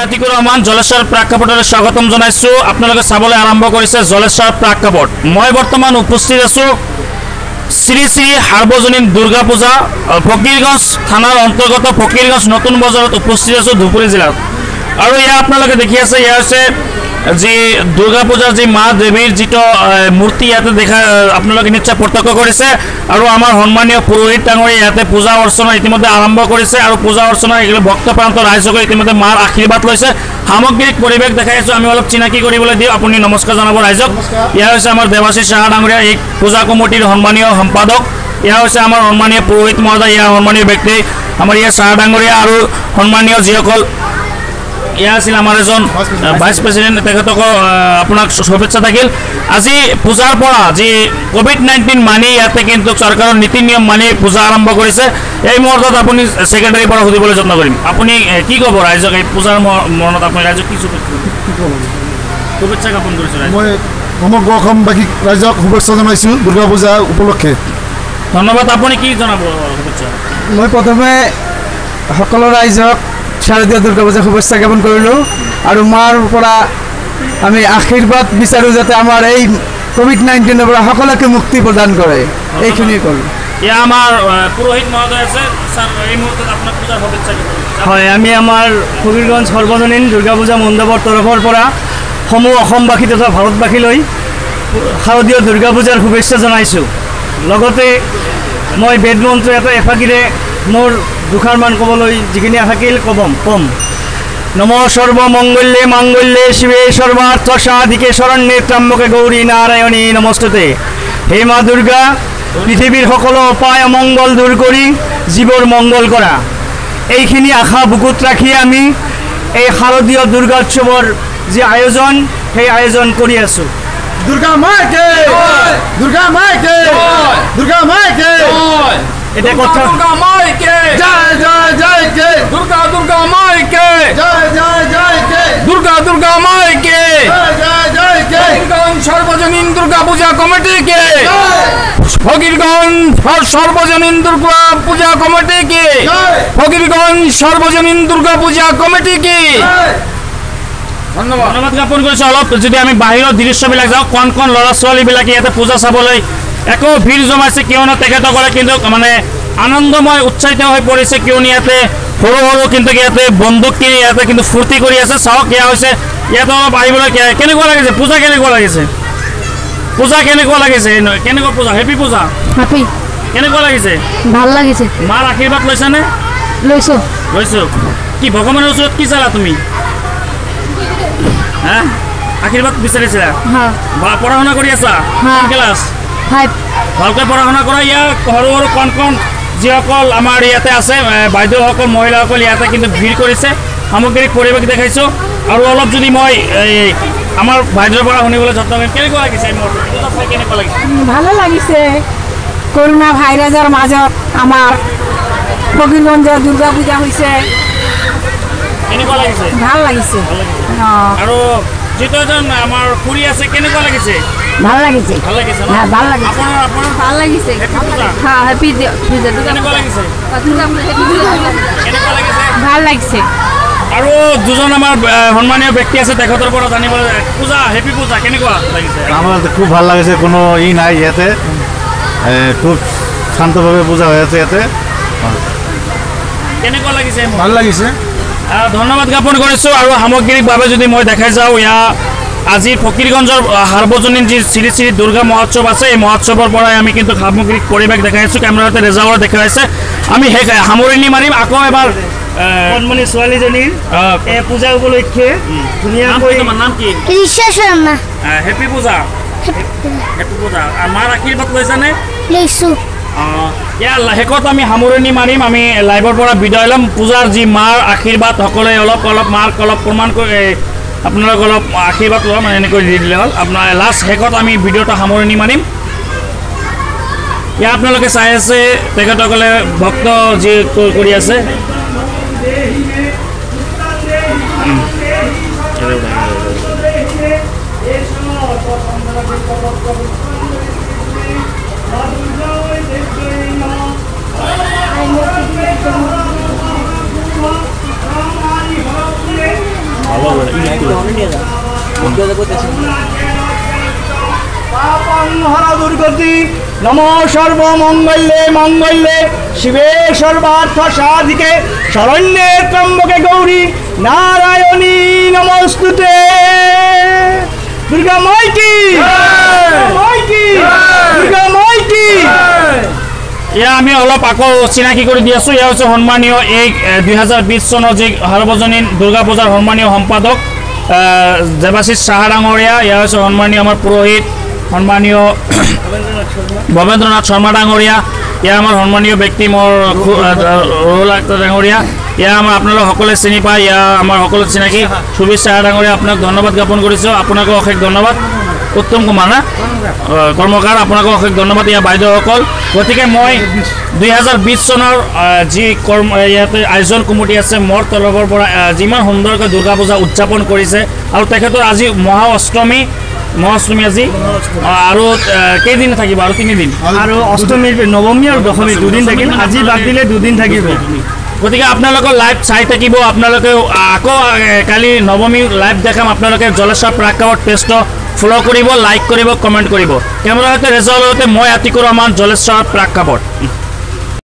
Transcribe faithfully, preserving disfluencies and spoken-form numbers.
আতিকুর রহমান জলেশ্বৰ প্ৰেক্ষাপটলৈ স্বাগতম জনাইছো। আপোনালোকে চাবলৈ আৰম্ভ কৰিছে জলেশ্বৰ প্ৰেক্ষাপট। মই বৰ্তমান উপস্থিত আছো শ্ৰী শ্ৰী সাৰ্বজনীন দুৰ্গা পূজা ফকীৰগঞ্জ থানাৰ অন্তৰ্গত ফকীৰগঞ্জ নতুন বজাৰত উপস্থিত আছো ধুবুৰী জিলাত। আৰু ইয়াত আপোনালোকে দেখি আছে ইয়া হৈছে যি দুৰ্গা পূজাৰ যি মা দেৱীৰ যিটো মূৰ্তি ইয়াতে দেখা আপোনালোকে নিশ্চয় প্ৰত্যক্ষ কৰিছে। আৰু আমাৰ সন্মানীয় পুৰোহিত ডাঙৰীয়া ইয়াতে পূজা অৰ্চনা ইতিমধ্যে আৰম্ভ কৰিছে আৰু পূজা অৰ্চনা এইগুলো ভক্তপ্ৰান্ত ৰাইজক ইতিমধ্যে মাৰ আশীৰ্বাদ লৈছে। সামগ্ৰিক পৰিৱেশ দেখাই আছো, আমি অলপ চিনাকি কৰিবলৈ দিওঁ। আপুনি নমস্কাৰ জনাব ৰাইজক। ইয়া হৈছে আমাৰ দেৱাশীষ সাহা ডাঙৰীয়া, এই পূজা কমিটিৰ সন্মানীয় সম্পাদক। ইয়া হৈছে আমাৰ সন্মানীয় পুৰোহিত মহোদয়, ইয়াৰ সন্মানীয় ব্যক্তি আমাৰ ইয়াৰ সাহা ডাঙৰীয়া আৰু সন্মানীয় যিসকল ইয়া আছিল আমাৰ এজন ভাইচ প্ৰেচিডেণ্ট, তেখেতক আপোনাক শুভেচ্ছা থাকিল। আজি পূজাৰ পৰা যি কোভিড নাইণ্টিন মানি ইয়াতে কিন্তু চৰকাৰৰ নীতি নিয়ম মানি পূজা আৰম্ভ কৰিছে। এই মুহূৰ্তত আপুনি ছেক্ৰেটাৰীৰ পৰা সুধিবলৈ যত্ন কৰিম। আপুনি কি ক'ব ৰাইজক এই পূজাৰ মৰণত আপুনি ৰাইজক কি শুভেচ্ছা জ্ঞাপন কৰিছে? মই সমগ্ৰ অসমবাসীক ৰাইজক শুভেচ্ছা জনাইছোঁ দুৰ্গা পূজা উপলক্ষে। ধন্যবাদ। আপুনি কি জনাব শুভেচ্ছা? মই প্ৰথমে সকলো ৰাইজক শাৰদীয় দুৰ্গা পূজা শুভেচ্ছা জ্ঞাপন কৰিলোঁ আৰু মাৰ পৰা আমি আশীৰ্বাদ বিচাৰোঁ যাতে আমাৰ এই কোভিড নাইণ্টিনৰ পৰা সকলোকে মুক্তি প্ৰদান কৰে। এইখিনিয়ে ক'লোঁ। এয়া আমাৰ পুৰোহিত মহোদয় আছে, ছাৰ এই মুহূৰ্তত আপোনাক পূজাৰ শুভেচ্ছা জ্ঞাপন। হয়, আমি আমাৰ ফকীৰগঞ্জ সৰ্বজনীন দুৰ্গা পূজা মণ্ডপৰ তৰফৰ পৰা সমূহ অসমবাসী তথা ভাৰতবাসীলৈ শাৰদীয় দুৰ্গা পূজাৰ শুভেচ্ছা জনাইছোঁ। লগতে মই বেদমন্ত্ৰ এটা এফাকিৰে মোৰ দুষাৰমান ক'বলৈ যিখিনি থাকিল ক'ম ক'ম নম সৰ্বমংগল্যে মাংগল্যে শিৱে সৰ্বাৰ্থ সাধিকে শৰণ্যে ত্ৰ্যম্বকে গৌৰী নাৰায়ণী নমস্তুতে। হে মা দুৰ্গা, পৃথিৱীৰ সকলো অপায় অমংগল দূৰ কৰি জীৱৰ মংগল কৰা, এইখিনি আশা বুকুত ৰাখি আমি এই শাৰদীয় দুৰ্গা উৎসৱৰ যি আয়োজন সেই আয়োজন কৰি আছোঁ। দুৰ্গা মাইকে দুৰ্গা মাইকে দুৰ্গা মাইকে এটা কথা দুৰ্গা মাইকে জয় জয় জয় কে দুর্গা দুর্গা মাইকে জয় জয় জয় কে দুর্গা দুর্গা মাইকে জয় জয় জয় কে ফকীরগঞ্জ সর্বজনীন দুর্গা পূজা কমিটিকে ফকীরগঞ্জ সর্বজনীন দুর্গা পূজা কমিটিকে ফকীরগঞ্জ সর্বজনীন দুর্গা পূজা কমিটিকে ধন্যবাদ ধন্যবাদ জ্ঞাপন কৰিছোঁ। অলপ যদি আমি বাহিৰৰ দৃশ্যবিলাক যাওঁ, কণ কণ ল'ৰা ছোৱালীবিলাকে ইয়াতে পূজা চাবলৈ একো ভিৰ জমাইছে, কিয়নো তেখেতসকলে কিন্তু মানে আনন্দময় উৎসাহিত হৈ পৰিছে, কিয়নো ইয়াতে সৰু সৰু কিন্তু ইয়াতে বন্দুক কিনি ইয়াতে কিন্তু ফূৰ্তি কৰি আছে। চাওক, এয়া হৈছে ইয়াতে অলপ আহিবলৈ কেনেকুৱা লাগিছে পূজা, কেনেকুৱা লাগিছে পূজা কেনেকুৱা লাগিছে কেনেকুৱা পূজা হেপী পূজা হেপী কেনেকুৱা লাগিছে? ভাল লাগিছে। মাৰ আশীৰ্বাদ লৈছানে? লৈছোঁ লৈছোঁ। কি ভগৱানৰ ওচৰত কি চালা তুমি? হা, আশীৰ্বাদ বিচাৰিছিলা? পঢ়া শুনা কৰি আছা? Class five. ভালকৈ পঢ়া শুনা কৰা। ইয়াৰ সৰু সৰু কণ কণ যিসকল আমাৰ ইয়াতে আছে বাইদেউসকল মহিলাসকল ইয়াতে কিন্তু ভিৰ কৰিছে। সামগ্ৰিক পৰিৱেশ দেখাইছোঁ। আৰু অলপ যদি মই এই আমাৰ বাইদেউৰ পৰা শুনিবলৈ যত্ন কৰিম, কেনেকুৱা লাগিছে? কেনেকুৱা লাগিছে? ভালে লাগিছে। কৰোণা ভাইৰাছৰ মাজত আমাৰ ফকীৰগঞ্জৰ দুৰ্গা পূজা হৈছে। কেনেকুৱা লাগিছে? ভাল লাগিছে। আৰু যিটো এজন আমাৰ খুৰী আছে, কেনেকুৱা লাগিছে? ভাল লাগিছে। ভাল লাগিছে ন? ভাল লাগিছে। আপোনাৰ আপোনাৰ ভাল লাগিছে। হ্যাঁ, হেপী পূজা। কেনেকুৱা লাগিছে? কেনেকুৱা লাগিছে? ভাল লাগিছে। আৰু দুজন আমাৰ সন্মানীয় ব্যক্তি আছে, তেখেতৰ পৰা জানিবলৈ পূজা হেপী পূজা কেনেকুৱা লাগিছে? আমার খুব ভালো লাগছে, কোনো ই নাই ইয়াতে, খুব শান্তভাবে পূজা হৈ আছে ইয়াতে। কেনেকুৱা লাগিছে? ভাল লাগিছে। ধন্যবাদ জ্ঞাপন কৰিছোঁ। আৰু সামগ্ৰিকভাৱে যদি মই দেখাই যাওঁ, ইয়া আজি ফকীৰগঞ্জৰ সাৰ্বজনীন যি শ্ৰী শ্ৰী দুৰ্গা মহোৎসৱ আছে, এই মহোৎসৱৰ পৰাই আমি কিন্তু সামগ্ৰিক পৰিৱেশ দেখাই আছোঁ। কেমেৰাতে ৰেজাউৰ দেখাইছে। আমি সেই সামৰণি মাৰিম। আকৌ এবাৰ কণমানি ছোৱালীজনীৰ এই পূজা উপলক্ষে ধুনীয়াকৈ নাম কি? হেপী পূজা। হেপী পূজা। মাৰ আশীৰ্বাদ লৈছানে? লৈছোঁ। ইয়াৰ শেষত আমি সামৰণি মাৰিম। আমি লাইভৰ পৰা বিদায় ল'ম। পূজাৰ যি মাৰ আশীৰ্বাদ সকলোৱে অলপ অলপ মাক অলপ প্ৰমাণ কৰি আপোনালোক অলপ আশীৰ্বাদ লোৱা মানে এনেকৈ দি দিলে হ'ল। আপোনাৰ লাষ্ট শেষত আমি ভিডিঅ'টো সামৰণি মাৰিম। ইয়াত আপোনালোকে চাই আছে তেখেতসকলে ভক্ত যি কৰি আছে। দুর্গতি নম সর্বমঙ্গলে মঙ্গলে শিবে সর্বার্থ সাধিকে শরণ্যে ত্রম্বকে গৌরী নারায়ণী নমস্তুতে। দুর্গা মাই কি, মাই কি, দুর্গা মাই কি। এয়া আমি অলপ আকৌ চিনাকি কৰি দি আছোঁ। এয়া হৈছে সন্মানীয় এই দুই হাজাৰ বিছ চনৰ যি সাৰ্বজনীন দুৰ্গা পূজাৰ সন্মানীয় সম্পাদক দেৱাশীষ সাহা ডাঙৰীয়া। এয়া হৈছে সন্মানীয় আমাৰ পুৰোহিত সন্মানীয় ভৱেন্দ্ৰনাথ শৰ্মা ডাঙৰীয়া। এয়া আমাৰ সন্মানীয় ব্যক্তি মোৰ ৰুল আক্তাৰ ডাঙৰীয়া। এয়া আমাৰ আপোনালোক সকলোৱে চিনি পায়, এয়া আমাৰ সকলো চিনাকি সুবীৰ সাহা ডাঙৰীয়া। আপোনাক ধন্যবাদ জ্ঞাপন কৰিছোঁ। আপোনাকো অশেষ ধন্যবাদ। উত্তম কুমাৰ না কৰ্মকাৰ, আপোনাকো অশেষ ধন্যবাদ ইয়াৰ বাইদেউসকল। গতিকে মই দুই হাজাৰ বিছ চনৰ যি কৰ্ম ইয়াতে আয়োজন কমিটি আছে মোৰ তৰফৰ পৰা যিমান সুন্দৰকৈ দুৰ্গা পূজা উদযাপন কৰিছে আৰু তেখেতৰ আজি মহা অষ্টমী মহাষ্টমী আজি আৰু কেইদিন থাকিব আৰু তিনিদিন আৰু অষ্টমীৰ নৱমী আৰু দশমী দুদিন থাকিল। আজি বাদ দিলে দুদিন থাকিব। গতিকে আপোনালোকৰ লাইভ চাই থাকিব। আপোনালোকে আকৌ কালি নৱমী লাইভ দেখাম। আপোনালোকে জলেশ্বৰ প্ৰাক্কাবত পেজটো ফ'ল' কৰিব, লাইক কৰিব, কমেণ্ট কৰিব। কেমেৰা সৈতে ৰেজাল্টতে মই আতিকুৰ ৰহমান, জলেশ্বৰ প্ৰাক্কাবত।